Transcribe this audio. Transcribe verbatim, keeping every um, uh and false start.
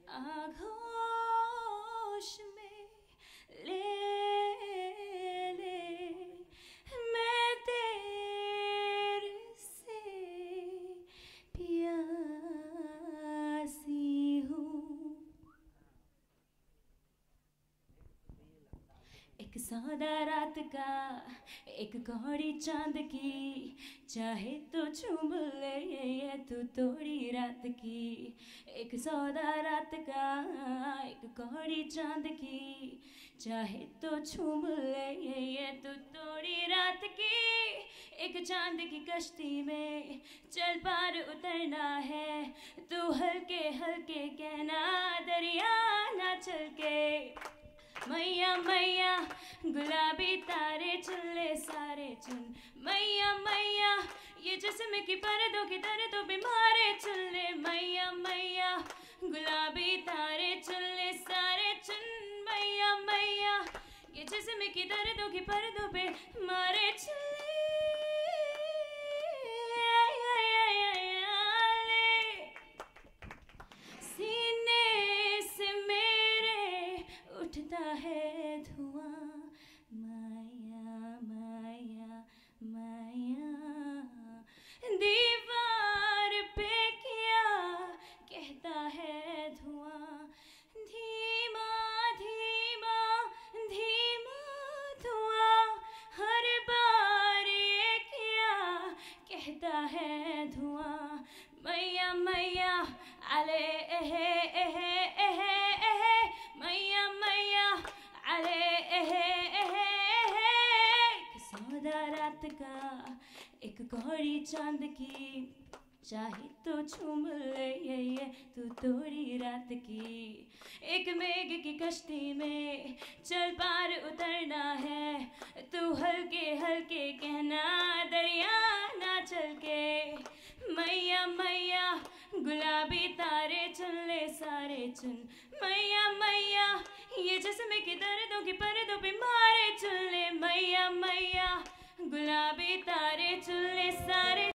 आगोश में ले ले मैं तेरे से प्यासी हूँ। एक सौदा रात का एक कौड़ी चांद की, चाहे तो चूम ले ये तू तोड़ी रात की। एक सौदा रात का एक कौड़ी चांद की, चाहे तो चूम ले ये तू तोड़ी रात की। एक चांद की कश्ती में चल पार उतरना है, तू हल्के हल्के कहना दरिया ना चल के। मैया मैया गुलाबी तारे चुन ले सारे चुन, मैया मैया ये जिस्म की पर्दों की दर्दों पे मारे चुन ले। मैया मैया गुलाबी तारे चुन ले सारे चुन, मैया मैया ये जिस्म की दर्दों की पर्दों पे मारे चुन ले। सीने से मेरे उठता है धुआं, माया माया माया। दीवार पे क्या कहता है धुआं, धीमा धीमा धीमा धुआं। हर बार ये क्या कहता है धुआं, मैया मैया अले एहे एहे एहे एहे, मैया मैया अले एहे एहे एहे। एक सौदा रात का एक कौड़ी चांद की, चाहे तो झूम ले ये ये तू तोड़ी रात की। एक मेघ की कश्ती में चल पार उतरना है, तू हल्के हल्के कहना दरिया ना चल के। मैया मैया गुलाबी तारे चुन ले सारे चुन, मैया मैया ये जिस्म की दर्दों की पर्दों पे मारे चुन ले। मैया मैया गुलाबी तारे चुन ले सारे